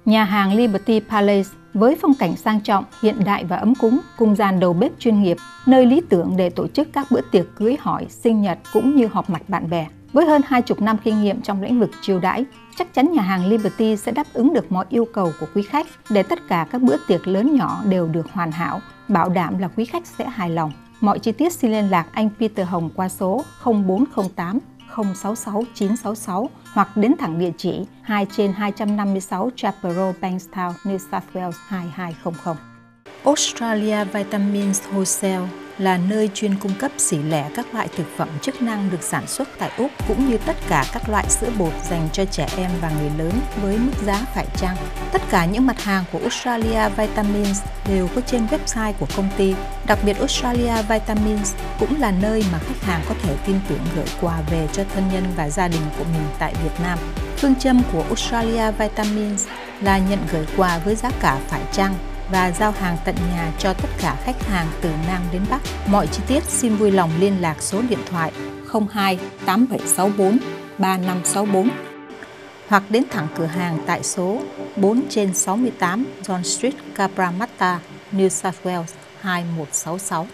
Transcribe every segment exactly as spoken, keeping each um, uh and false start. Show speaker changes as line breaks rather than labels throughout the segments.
Nhà hàng Liberty Palace với phong cảnh sang trọng, hiện đại và ấm cúng, cùng dàn đầu bếp chuyên nghiệp, nơi lý tưởng để tổ chức các bữa tiệc cưới hỏi, sinh nhật cũng như họp mặt bạn bè. Với hơn hai chục năm kinh nghiệm trong lĩnh vực chiêu đãi, chắc chắn nhà hàng Liberty sẽ đáp ứng được mọi yêu cầu của quý khách để tất cả các bữa tiệc lớn nhỏ đều được hoàn hảo, bảo đảm là quý khách sẽ hài lòng. Mọi chi tiết xin liên lạc anh Peter Hồng qua số không bốn không tám không sáu sáu chín sáu sáu hoặc đến thẳng địa chỉ hai trên hai trăm năm mươi sáu Chapel Road, Bankstown, New South Wales hai hai không không. Australia Vitamins Wholesale là nơi chuyên cung cấp xỉ lẻ các loại thực phẩm chức năng được sản xuất tại Úc cũng như tất cả các loại sữa bột dành cho trẻ em và người lớn với mức giá phải chăng. Tất cả những mặt hàng của Australia Vitamins đều có trên website của công ty. Đặc biệt Australia Vitamins cũng là nơi mà khách hàng có thể tin tưởng gửi quà về cho thân nhân và gia đình của mình tại Việt Nam. Phương châm của Australia Vitamins là nhận gửi quà với giá cả phải chăng và giao hàng tận nhà cho tất cả khách hàng từ Nam đến Bắc. Mọi chi tiết xin vui lòng liên lạc số điện thoại không hai tám bảy sáu bốn ba năm sáu bốn hoặc đến thẳng cửa hàng tại số bốn trên sáu mươi tám John Street, Cabramatta, New South Wales hai một sáu sáu.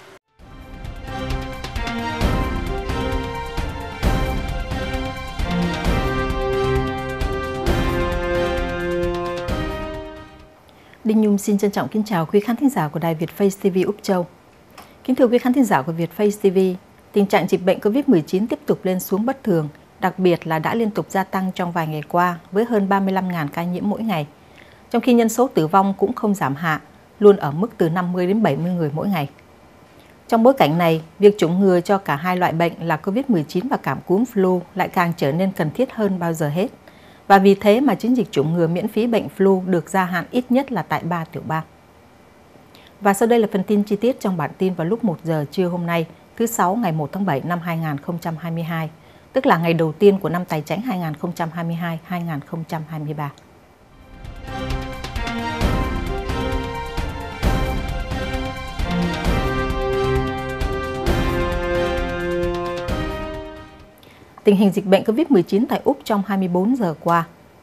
Đinh Nhung xin trân trọng kính chào quý khán thính giả của Đài Việt Face ti vi Úc Châu. Kính thưa quý khán thính giả của Việt Face ti vi, tình trạng dịch bệnh Covid mười chín tiếp tục lên xuống bất thường, đặc biệt là đã liên tục gia tăng trong vài ngày qua với hơn ba mươi lăm nghìn ca nhiễm mỗi ngày. Trong khi nhân số tử vong cũng không giảm hạ, luôn ở mức từ năm mươi đến bảy mươi người mỗi ngày. Trong bối cảnh này, việc chủng ngừa cho cả hai loại bệnh là Covid mười chín và cảm cúm flu lại càng trở nên cần thiết hơn bao giờ hết. Và vì thế mà chiến dịch chủng ngừa miễn phí bệnh flu được gia hạn ít nhất là tại ba tiểu bang. Và sau đây là phần tin chi tiết trong bản tin vào lúc một giờ trưa hôm nay, thứ Sáu ngày một tháng bảy năm hai nghìn không trăm hai mươi hai, tức là ngày đầu tiên của năm Tài Chánh hai nghìn không trăm hai mươi hai hai nghìn không trăm hai mươi ba. Tình hình dịch bệnh Covid mười chín tại Úc trong hai mươi bốn giờ qua.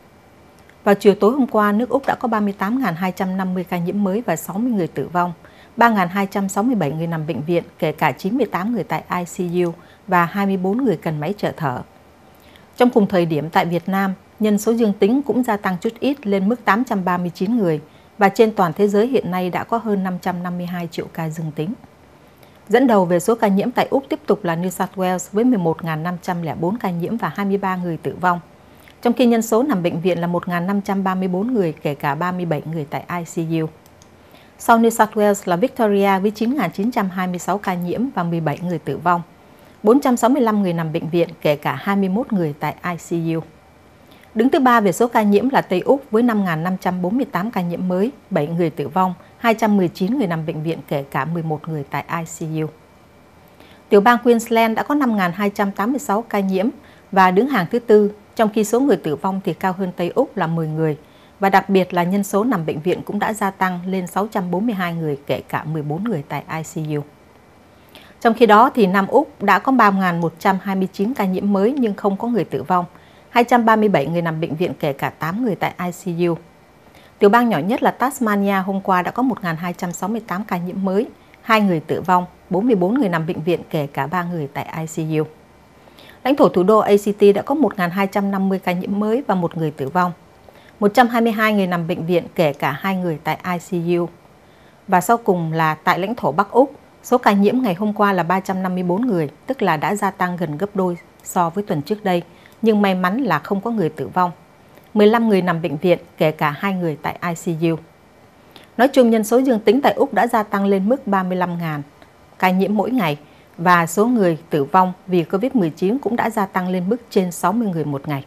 Vào chiều tối hôm qua, nước Úc đã có ba mươi tám nghìn hai trăm năm mươi ca nhiễm mới và sáu mươi người tử vong, ba nghìn hai trăm sáu mươi bảy người nằm bệnh viện, kể cả chín mươi tám người tại i xê u và hai mươi bốn người cần máy trợ thở. Trong cùng thời điểm tại Việt Nam, nhân số dương tính cũng gia tăng chút ít lên mức tám trăm ba mươi chín người và trên toàn thế giới hiện nay đã có hơn năm trăm năm mươi hai triệu ca dương tính. Dẫn đầu về số ca nhiễm tại Úc tiếp tục là New South Wales với mười một nghìn năm trăm lẻ bốn ca nhiễm và hai mươi ba người tử vong, trong khi nhân số nằm bệnh viện là một nghìn năm trăm ba mươi bốn người, kể cả ba mươi bảy người tại i xê u. Sau New South Wales là Victoria với chín nghìn chín trăm hai mươi sáu ca nhiễm và mười bảy người tử vong, bốn trăm sáu mươi lăm người nằm bệnh viện, kể cả hai mươi mốt người tại i xê u. Đứng thứ ba về số ca nhiễm là Tây Úc với năm nghìn năm trăm bốn mươi tám ca nhiễm mới, bảy người tử vong, hai trăm mười chín người nằm bệnh viện, kể cả mười một người tại i xê u. Tiểu bang Queensland đã có năm nghìn hai trăm tám mươi sáu ca nhiễm và đứng hàng thứ tư, trong khi số người tử vong thì cao hơn Tây Úc là mười người, và đặc biệt là nhân số nằm bệnh viện cũng đã gia tăng lên sáu trăm bốn mươi hai người, kể cả mười bốn người tại i xê u. Trong khi đó thì Nam Úc đã có ba nghìn một trăm hai mươi chín ca nhiễm mới nhưng không có người tử vong, hai trăm ba mươi bảy người nằm bệnh viện, kể cả tám người tại i xê u. Tiểu bang nhỏ nhất là Tasmania hôm qua đã có một nghìn hai trăm sáu mươi tám ca nhiễm mới, hai người tử vong, bốn mươi bốn người nằm bệnh viện, kể cả ba người tại i xê u. Lãnh thổ thủ đô a xê tê đã có một nghìn hai trăm năm mươi ca nhiễm mới và một người tử vong, một trăm hai mươi hai người nằm bệnh viện, kể cả hai người tại i xê u. Và sau cùng là tại lãnh thổ Bắc Úc, số ca nhiễm ngày hôm qua là ba trăm năm mươi bốn người, tức là đã gia tăng gần gấp đôi so với tuần trước đây, nhưng may mắn là không có người tử vong. mười lăm người nằm bệnh viện, kể cả hai người tại i xê u. Nói chung, nhân số dương tính tại Úc đã gia tăng lên mức ba mươi lăm nghìn ca nhiễm mỗi ngày và số người tử vong vì Covid mười chín cũng đã gia tăng lên mức trên sáu mươi người một ngày.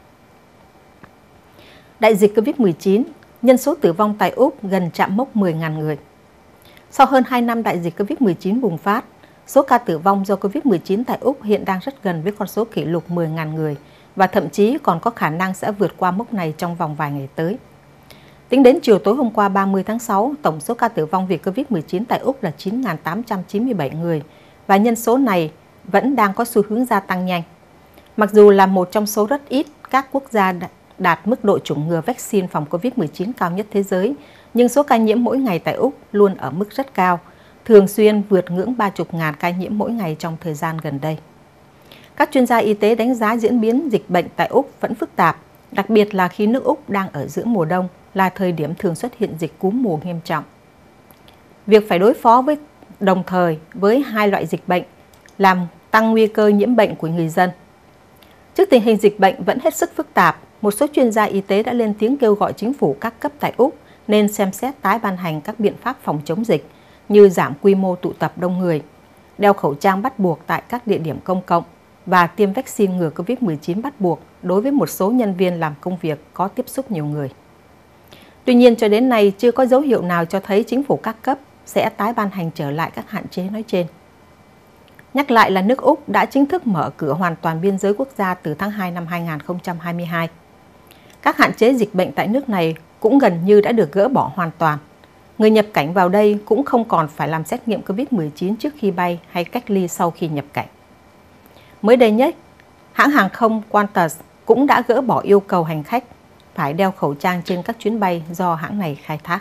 Đại dịch Covid mười chín, nhân số tử vong tại Úc gần chạm mốc mười nghìn người. Sau hơn hai năm đại dịch Covid mười chín bùng phát, số ca tử vong do Covid mười chín tại Úc hiện đang rất gần với con số kỷ lục mười nghìn người và thậm chí còn có khả năng sẽ vượt qua mốc này trong vòng vài ngày tới. Tính đến chiều tối hôm qua ba mươi tháng sáu, tổng số ca tử vong vì Covid mười chín tại Úc là chín nghìn tám trăm chín mươi bảy người và nhân số này vẫn đang có xu hướng gia tăng nhanh. Mặc dù là một trong số rất ít các quốc gia đạt mức độ chủng ngừa vaccine phòng Covid mười chín cao nhất thế giới, nhưng số ca nhiễm mỗi ngày tại Úc luôn ở mức rất cao, thường xuyên vượt ngưỡng ba mươi nghìn ca nhiễm mỗi ngày trong thời gian gần đây. Các chuyên gia y tế đánh giá diễn biến dịch bệnh tại Úc vẫn phức tạp, đặc biệt là khi nước Úc đang ở giữa mùa đông, là thời điểm thường xuất hiện dịch cúm mùa nghiêm trọng. Việc phải đối phó với đồng thời với hai loại dịch bệnh làm tăng nguy cơ nhiễm bệnh của người dân. Trước tình hình dịch bệnh vẫn hết sức phức tạp, một số chuyên gia y tế đã lên tiếng kêu gọi chính phủ các cấp tại Úc nên xem xét tái ban hành các biện pháp phòng chống dịch như giảm quy mô tụ tập đông người, đeo khẩu trang bắt buộc tại các địa điểm công cộng và tiêm vaccine ngừa Covid mười chín bắt buộc đối với một số nhân viên làm công việc có tiếp xúc nhiều người. Tuy nhiên, cho đến nay chưa có dấu hiệu nào cho thấy chính phủ các cấp sẽ tái ban hành trở lại các hạn chế nói trên. Nhắc lại là nước Úc đã chính thức mở cửa hoàn toàn biên giới quốc gia từ tháng hai năm hai nghìn không trăm hai mươi hai. Các hạn chế dịch bệnh tại nước này cũng gần như đã được gỡ bỏ hoàn toàn. Người nhập cảnh vào đây cũng không còn phải làm xét nghiệm Covid mười chín trước khi bay hay cách ly sau khi nhập cảnh. Mới đây nhất, hãng hàng không Qantas cũng đã gỡ bỏ yêu cầu hành khách phải đeo khẩu trang trên các chuyến bay do hãng này khai thác.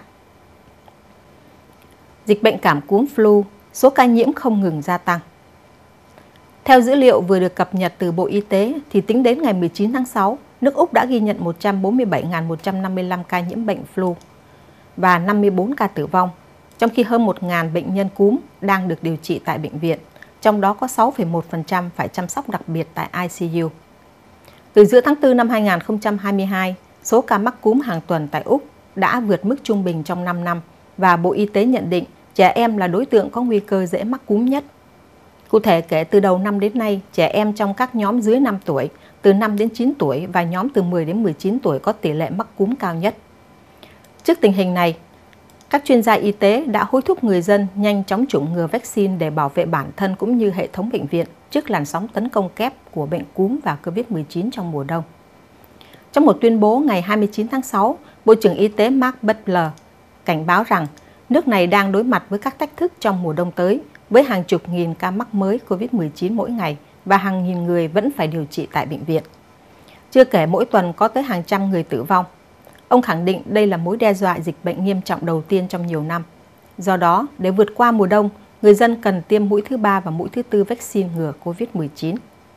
Dịch bệnh cảm cúm flu, số ca nhiễm không ngừng gia tăng. Theo dữ liệu vừa được cập nhật từ Bộ Y tế, thì tính đến ngày mười chín tháng sáu, nước Úc đã ghi nhận một trăm bốn mươi bảy nghìn một trăm năm mươi lăm ca nhiễm bệnh flu và năm mươi tư ca tử vong, trong khi hơn một nghìn bệnh nhân cúm đang được điều trị tại bệnh viện, trong đó có sáu phẩy một phần trăm phải chăm sóc đặc biệt tại I C U. Từ giữa tháng tư năm hai nghìn không trăm hai mươi hai, số ca mắc cúm hàng tuần tại Úc đã vượt mức trung bình trong năm năm và Bộ Y tế nhận định trẻ em là đối tượng có nguy cơ dễ mắc cúm nhất. Cụ thể, kể từ đầu năm đến nay, trẻ em trong các nhóm dưới năm tuổi, từ năm đến chín tuổi và nhóm từ mười đến mười chín tuổi có tỷ lệ mắc cúm cao nhất. Trước tình hình này, các chuyên gia y tế đã hối thúc người dân nhanh chóng chủng ngừa vaccine để bảo vệ bản thân cũng như hệ thống bệnh viện trước làn sóng tấn công kép của bệnh cúm và Covid mười chín trong mùa đông. Trong một tuyên bố ngày hai mươi chín tháng sáu, Bộ trưởng Y tế Mark Butler cảnh báo rằng nước này đang đối mặt với các thách thức trong mùa đông tới, với hàng chục nghìn ca mắc mới Covid mười chín mỗi ngày và hàng nghìn người vẫn phải điều trị tại bệnh viện. Chưa kể mỗi tuần có tới hàng trăm người tử vong. Ông khẳng định đây là mối đe dọa dịch bệnh nghiêm trọng đầu tiên trong nhiều năm. Do đó, để vượt qua mùa đông, người dân cần tiêm mũi thứ ba và mũi thứ tư vaccine ngừa Covid mười chín.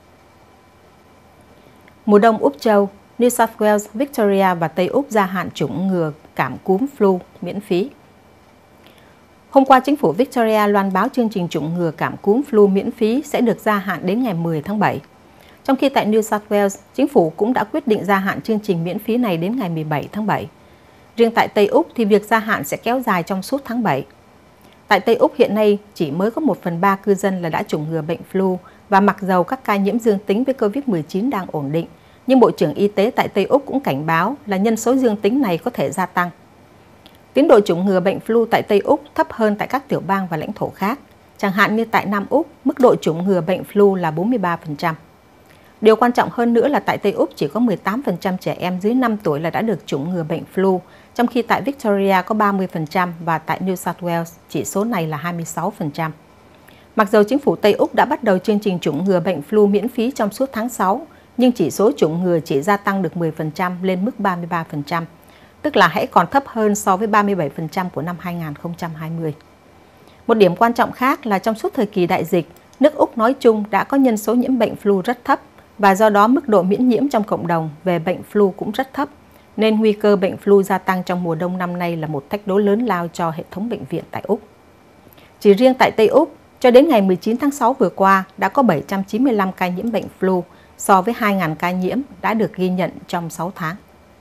Mùa đông Úc Châu, New South Wales, Victoria và Tây Úc gia hạn chủng ngừa cảm cúm flu miễn phí. Hôm qua, chính phủ Victoria loan báo chương trình chủng ngừa cảm cúm flu miễn phí sẽ được gia hạn đến ngày mười tháng bảy. Trong khi tại New South Wales, chính phủ cũng đã quyết định gia hạn chương trình miễn phí này đến ngày mười bảy tháng bảy. Riêng tại Tây Úc thì việc gia hạn sẽ kéo dài trong suốt tháng bảy. Tại Tây Úc hiện nay chỉ mới có một phần ba cư dân là đã chủng ngừa bệnh flu và mặc dầu các ca nhiễm dương tính với Covid mười chín đang ổn định, nhưng Bộ trưởng Y tế tại Tây Úc cũng cảnh báo là nhân số dương tính này có thể gia tăng. Tiến độ chủng ngừa bệnh flu tại Tây Úc thấp hơn tại các tiểu bang và lãnh thổ khác. Chẳng hạn như tại Nam Úc, mức độ chủng ngừa bệnh flu là bốn mươi ba phần trăm. Điều quan trọng hơn nữa là tại Tây Úc chỉ có mười tám phần trăm trẻ em dưới năm tuổi là đã được chủng ngừa bệnh flu, trong khi tại Victoria có ba mươi phần trăm và tại New South Wales chỉ số này là hai mươi sáu phần trăm. Mặc dù chính phủ Tây Úc đã bắt đầu chương trình chủng ngừa bệnh flu miễn phí trong suốt tháng sáu, nhưng chỉ số chủng ngừa chỉ gia tăng được mười phần trăm lên mức ba mươi ba phần trăm, tức là hãy còn thấp hơn so với ba mươi bảy phần trăm của năm hai nghìn không trăm hai mươi. Một điểm quan trọng khác là trong suốt thời kỳ đại dịch, nước Úc nói chung đã có nhân số nhiễm bệnh flu rất thấp và do đó mức độ miễn nhiễm trong cộng đồng về bệnh flu cũng rất thấp, nên nguy cơ bệnh flu gia tăng trong mùa đông năm nay là một thách đố lớn lao cho hệ thống bệnh viện tại Úc. Chỉ riêng tại Tây Úc, cho đến ngày mười chín tháng sáu vừa qua đã có bảy trăm chín mươi lăm ca nhiễm bệnh flu so với hai nghìn ca nhiễm đã được ghi nhận trong sáu tháng.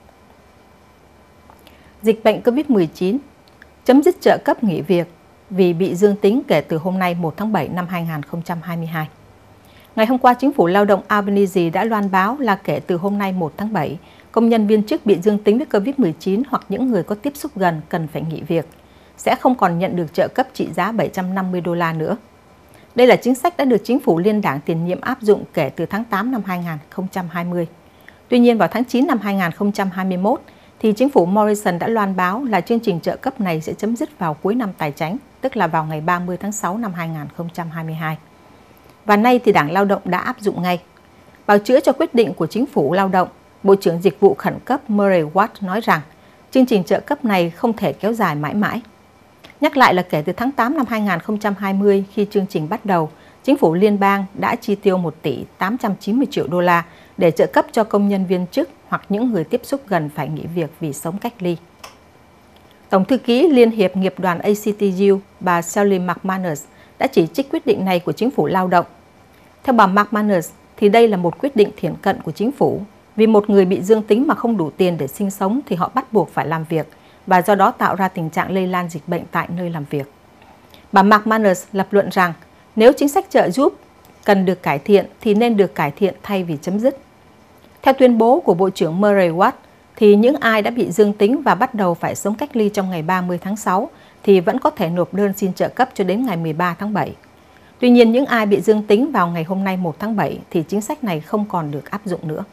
Dịch bệnh Covid mười chín, chấm dứt trợ cấp nghỉ việc vì bị dương tính kể từ hôm nay một tháng bảy năm hai nghìn không trăm hai mươi hai. Ngày hôm qua, chính phủ lao động Albanese đã loan báo là kể từ hôm nay một tháng bảy, công nhân viên chức bị dương tính với Covid mười chín hoặc những người có tiếp xúc gần cần phải nghỉ việc, sẽ không còn nhận được trợ cấp trị giá bảy trăm năm mươi đô la nữa. Đây là chính sách đã được chính phủ liên đảng tiền nhiệm áp dụng kể từ tháng tám năm hai nghìn không trăm hai mươi. Tuy nhiên, vào tháng chín năm hai nghìn không trăm hai mươi mốt, thì chính phủ Morrison đã loan báo là chương trình trợ cấp này sẽ chấm dứt vào cuối năm tài chánh, tức là vào ngày ba mươi tháng sáu năm hai nghìn không trăm hai mươi hai. Và nay thì Đảng Lao động đã áp dụng ngay. Bào chữa cho quyết định của chính phủ lao động, Bộ trưởng Dịch vụ Khẩn cấp Murray Watt nói rằng chương trình trợ cấp này không thể kéo dài mãi mãi. Nhắc lại là kể từ tháng tám năm hai nghìn không trăm hai mươi, khi chương trình bắt đầu, chính phủ liên bang đã chi tiêu một tỷ tám trăm chín mươi triệu đô la để trợ cấp cho công nhân viên chức hoặc những người tiếp xúc gần phải nghỉ việc vì sống cách ly. Tổng thư ký Liên hiệp Nghiệp đoàn A C T U, bà Sally McManus, đã chỉ trích quyết định này của chính phủ lao động. Theo bà McManus, thì đây là một quyết định thiển cận của chính phủ, vì một người bị dương tính mà không đủ tiền để sinh sống thì họ bắt buộc phải làm việc, và do đó tạo ra tình trạng lây lan dịch bệnh tại nơi làm việc. Bà McManus lập luận rằng nếu chính sách trợ giúp cần được cải thiện thì nên được cải thiện thay vì chấm dứt. Theo tuyên bố của Bộ trưởng Murray Watt, thì những ai đã bị dương tính và bắt đầu phải sống cách ly trong ngày ba mươi tháng sáu thì vẫn có thể nộp đơn xin trợ cấp cho đến ngày mười ba tháng bảy. Tuy nhiên, những ai bị dương tính vào ngày hôm nay một tháng bảy thì chính sách này không còn được áp dụng nữa.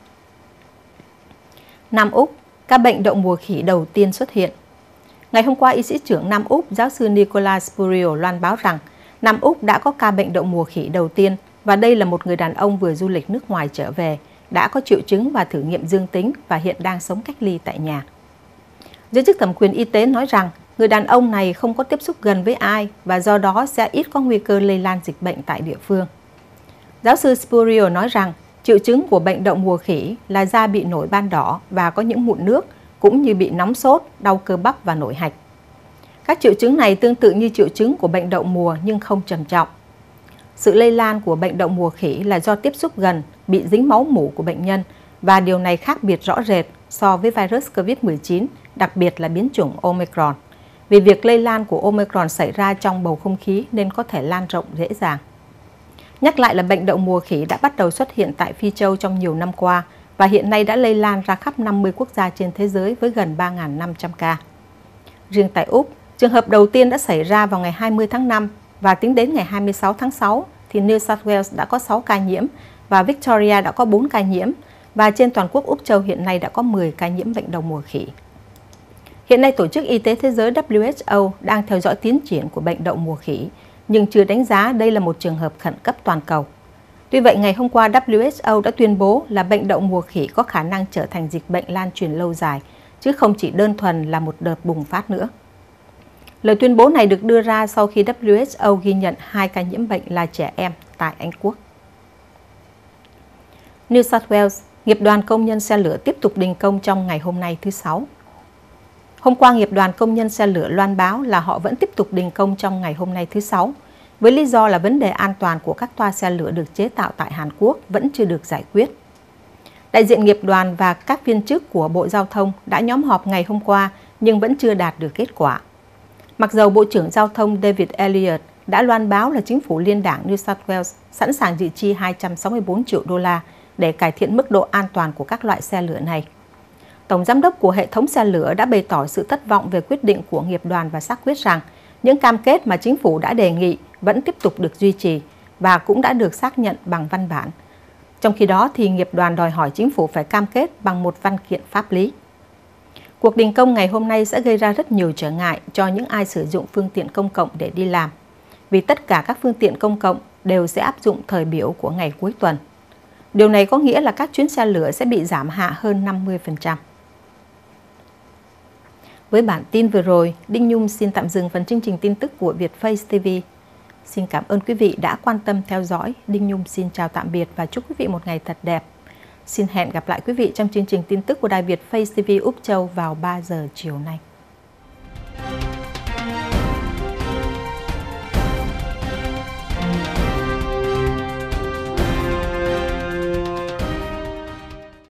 Nam Úc, các bệnh đậu mùa khỉ đầu tiên xuất hiện. Ngày hôm qua, y sĩ trưởng Nam Úc, giáo sư Nicholas Spurrier loan báo rằng Nam Úc đã có ca bệnh đậu mùa khỉ đầu tiên, và đây là một người đàn ông vừa du lịch nước ngoài trở về, đã có triệu chứng và thử nghiệm dương tính và hiện đang sống cách ly tại nhà. Giới chức thẩm quyền y tế nói rằng người đàn ông này không có tiếp xúc gần với ai và do đó sẽ ít có nguy cơ lây lan dịch bệnh tại địa phương. Giáo sư Spurrier nói rằng triệu chứng của bệnh đậu mùa khỉ là da bị nổi ban đỏ và có những mụn nước, cũng như bị nóng sốt, đau cơ bắp và nổi hạch. Các triệu chứng này tương tự như triệu chứng của bệnh đậu mùa nhưng không trầm trọng. Sự lây lan của bệnh đậu mùa khỉ là do tiếp xúc gần, bị dính máu mủ của bệnh nhân, và điều này khác biệt rõ rệt so với virus Covid mười chín, đặc biệt là biến chủng Omicron, vì việc lây lan của Omicron xảy ra trong bầu không khí nên có thể lan rộng dễ dàng. Nhắc lại là bệnh đậu mùa khỉ đã bắt đầu xuất hiện tại Phi Châu trong nhiều năm qua và hiện nay đã lây lan ra khắp năm mươi quốc gia trên thế giới với gần ba nghìn năm trăm ca. Riêng tại Úc, trường hợp đầu tiên đã xảy ra vào ngày hai mươi tháng năm và tính đến ngày hai mươi sáu tháng sáu thì New South Wales đã có sáu ca nhiễm và Victoria đã có bốn ca nhiễm, và trên toàn quốc Úc Châu hiện nay đã có mười ca nhiễm bệnh đậu mùa khỉ. Hiện nay, Tổ chức Y tế Thế giới W H O đang theo dõi tiến triển của bệnh đậu mùa khỉ, nhưng chưa đánh giá đây là một trường hợp khẩn cấp toàn cầu. Tuy vậy, ngày hôm qua W H O đã tuyên bố là bệnh đậu mùa khỉ có khả năng trở thành dịch bệnh lan truyền lâu dài, chứ không chỉ đơn thuần là một đợt bùng phát nữa. Lời tuyên bố này được đưa ra sau khi W H O ghi nhận hai ca nhiễm bệnh là trẻ em tại Anh Quốc. New South Wales, nghiệp đoàn công nhân xe lửa tiếp tục đình công trong ngày hôm nay thứ Sáu. Hôm qua, nghiệp đoàn công nhân xe lửa loan báo là họ vẫn tiếp tục đình công trong ngày hôm nay thứ Sáu, với lý do là vấn đề an toàn của các toa xe lửa được chế tạo tại Hàn Quốc vẫn chưa được giải quyết. Đại diện nghiệp đoàn và các viên chức của Bộ Giao thông đã nhóm họp ngày hôm qua nhưng vẫn chưa đạt được kết quả. Mặc dầu Bộ trưởng Giao thông David Elliott đã loan báo là chính phủ liên đảng New South Wales sẵn sàng dự chi hai trăm sáu mươi bốn triệu đô la để cải thiện mức độ an toàn của các loại xe lửa này. Tổng giám đốc của hệ thống xe lửa đã bày tỏ sự thất vọng về quyết định của nghiệp đoàn và xác quyết rằng những cam kết mà chính phủ đã đề nghị vẫn tiếp tục được duy trì và cũng đã được xác nhận bằng văn bản. Trong khi đó, thì nghiệp đoàn đòi hỏi chính phủ phải cam kết bằng một văn kiện pháp lý. Cuộc đình công ngày hôm nay sẽ gây ra rất nhiều trở ngại cho những ai sử dụng phương tiện công cộng để đi làm, vì tất cả các phương tiện công cộng đều sẽ áp dụng thời biểu của ngày cuối tuần. Điều này có nghĩa là các chuyến xe lửa sẽ bị giảm hạ hơn năm mươi phần trăm. Với bản tin vừa rồi, Đinh Nhung xin tạm dừng phần chương trình tin tức của Vietface ti vi. Xin cảm ơn quý vị đã quan tâm theo dõi. Đinh Nhung xin chào tạm biệt và chúc quý vị một ngày thật đẹp. Xin hẹn gặp lại quý vị trong chương trình tin tức của đài Vietface ti vi Úc Châu vào ba giờ chiều nay.